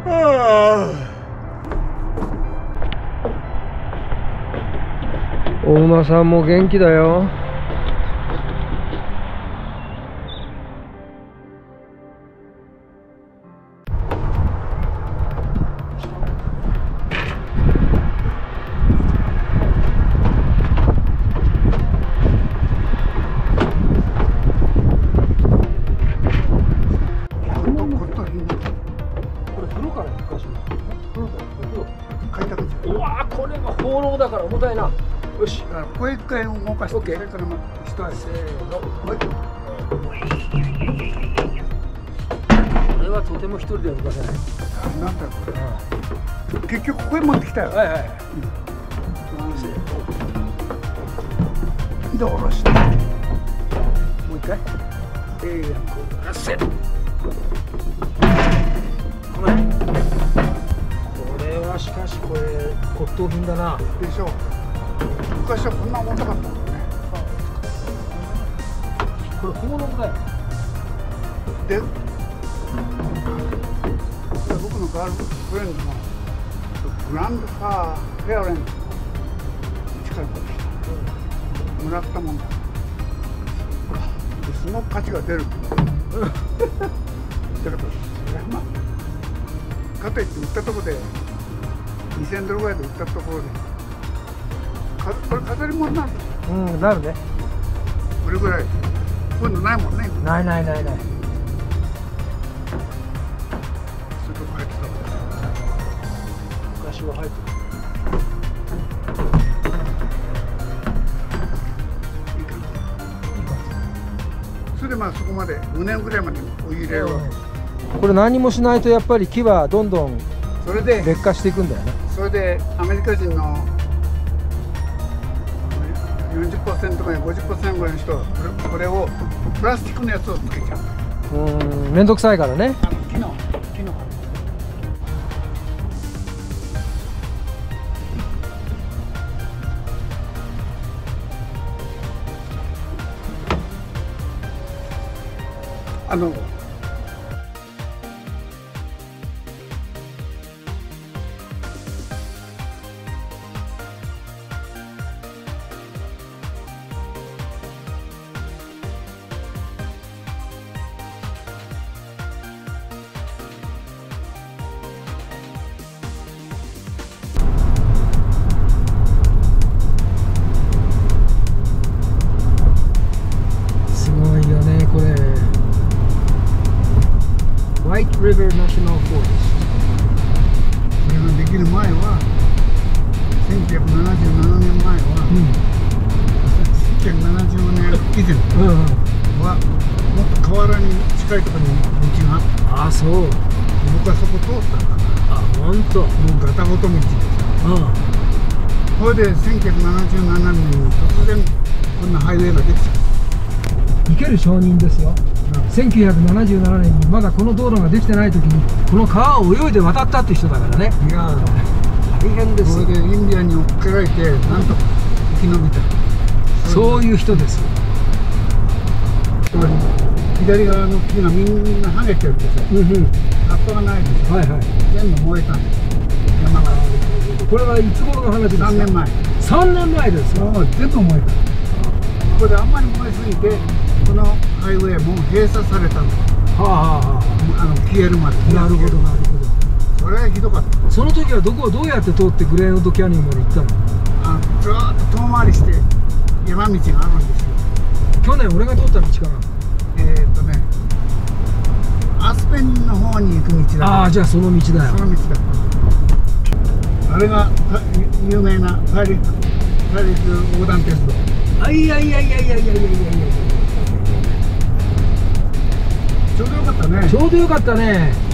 お馬さんも元気だよ。うわー、これは放浪だから重たいな。よし、 これ一回動かして、 オッケー。 それから一足せーの。 これはとても一人では動かせない。 なんだこれ。結局ここへ持ってきたよ。 はいはい。 で下ろして。 もう一回。セット。この辺。これはしかしこれ骨董品だな。 でしょう。昔はこんな重たかったもんね。 これ放浪だよ。 で、僕のガールフレンドのグランドファーレアレンド力持ってきた。もらったもんだ。すごく価値が出る。だけど、それはまあ、かといって売ったところで2000ドルぐらいで売ったところで、これ飾り物になる。 うん、なるね。 これぐらい。こういうのないもんね。 ないないないない。 そういうとこ入ってた。 昔は入ってた。 いい感じ。それでまあそこまで5年ぐらいまでお湯入れるわけ。 これ何もしないとやっぱり木はどんどんそれで劣化していくんだよね。 それでアメリカ人の 40% から 50% ぐらいの人はこれをプラスチックのやつをつけちゃう。 めんどくさいからね。 木のすごいよねこれ。White River National Forest。 これができる前は1977年前は、1970年以前はもっと河原に近いところに道があった。 ああ、そう。 僕はそこ通ったんだから。 あ、ほんと。 もうガタごと道です。それで1977年に突然こんなハイウェイができちゃう。 生ける証人ですよ。1977年にまだこの道路ができてない時にこの川を泳いで渡ったって人だからね。 いや大変ですよ。 それでインディアンに追っかけられてなんとか生き延びた。 そういう人ですよ。 左側の木がみんな剥げてるでしょ。葉っぱがないでしょ。 はいはい。 全部燃えたんです。山が。 これはいつ頃の話ですか。 3年前。 3年前ですか。 全部燃えた。ここであんまり燃えすぎてこのハイウェイも閉鎖されたんです。消えるまで。 なるほどなるほど。 それはひどかった。 その時はどこをどうやって通ってグレーンウッドキャニオンまで行ったの。 ずーっと遠回りして山道があるんですよ。 去年俺が通った道かな。 アスペンの方に行く道だ。 ああ、じゃあその道だよ。 その道だ。あれが有名な大陸横断鉄道。 いやいやいやいやいやいやいやいや。 ちょうどよかったね。 ちょうどよかったね。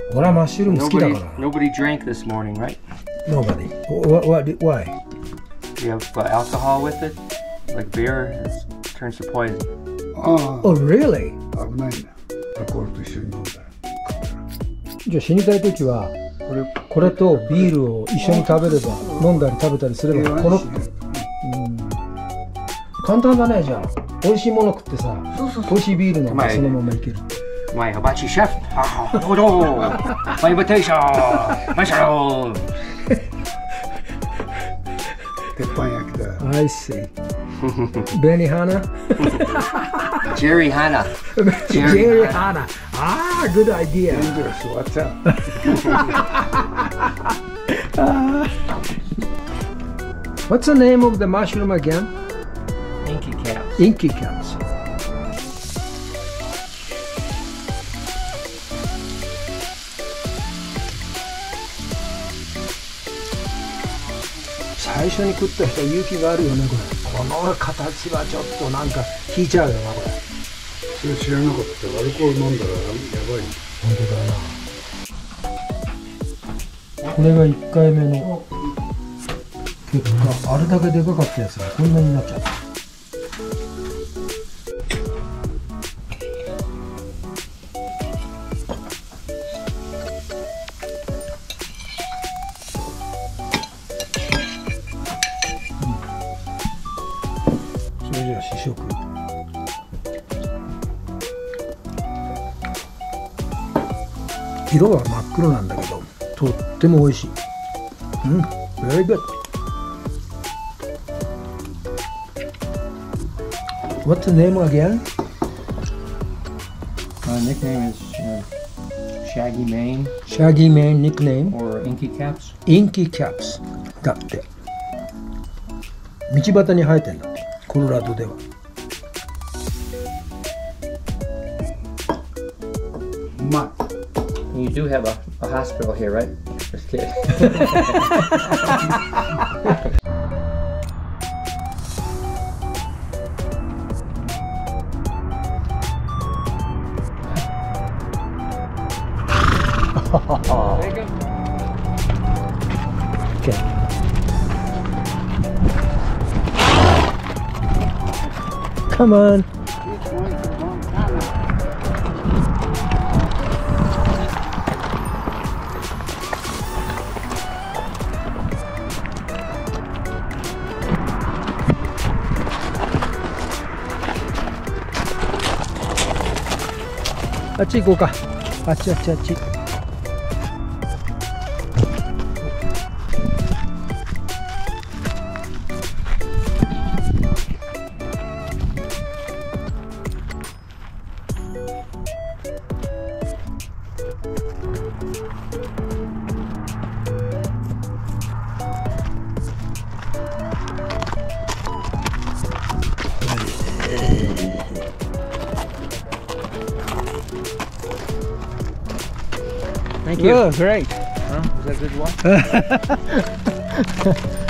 俺はマッシュルーム好きだから。 Nobody drank this morning, right? Nobody. Why? You have alcohol with it, like beer. It turns to poison. あ Oh, really? あ、危ないね。アルコールと一緒に飲んだら。 じゃあ死にたいときは、 これ、 これとビールを一緒に食べれば、飲んだり食べたりすれば、この、簡単だね、じゃあ。美味しいもの食ってさ、美味しいビール飲んでそのままいける。 My hibachi chef. My invitation. Mushroom. 鉄板焼きだ。 I see. Benihana? Jerry Hanna. Jerry Hanna. Ah, good idea. Dangerous, watch out. What's the name of the mushroom again? Inky caps. Inky caps. 最初に食った人は勇気があるよね、これ。この形はちょっとなんか引いちゃうよな、これ。 それ知らなかった。アルコール飲んだらやばい。 本当だな。これが1回目の結果、あれだけでかかったやつがこんなになっちゃった。それじゃあ試食。色は真っ黒なんだけど、とっても美味しい。very good. What's the name again? Nickname is Shaggy Mane Shaggy Mane nickname. or Inky Caps. Inky Caps だって。道端に生えてんだって、コロラドでは。 うまい。 You do have a hospital here, right? Just kidding. Okay. Come on. Ah, あっち行こうか。あっちあっちあっち。 Thank you. Oh, great. Huh? Was that a good one?